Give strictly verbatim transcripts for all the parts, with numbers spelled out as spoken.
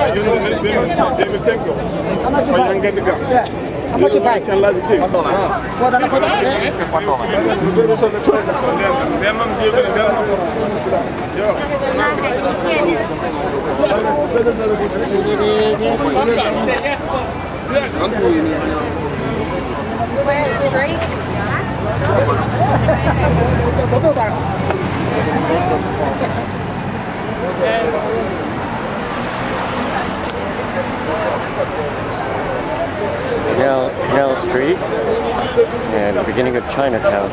You know, they will take you. How much you buy? Yeah. How much you buy? One dollar. Four dollar, four dollar. One dollar. Where? Straight? Canal, Canal Street and the beginning of Chinatown.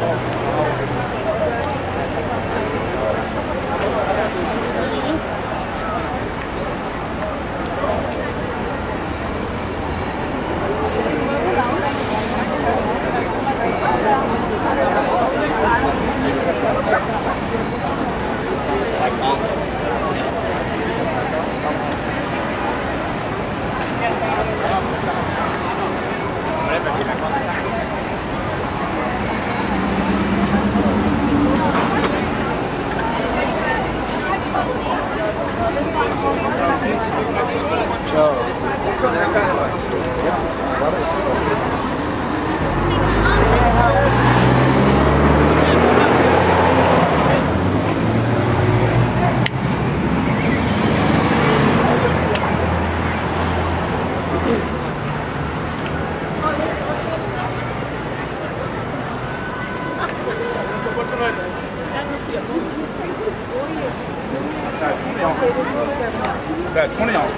Got twenty ounce.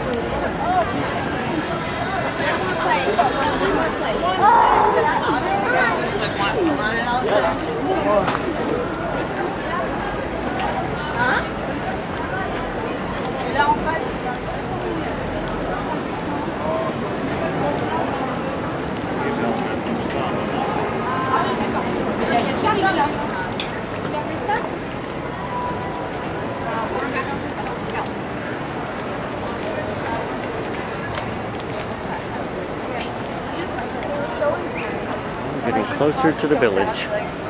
Getting closer to the village.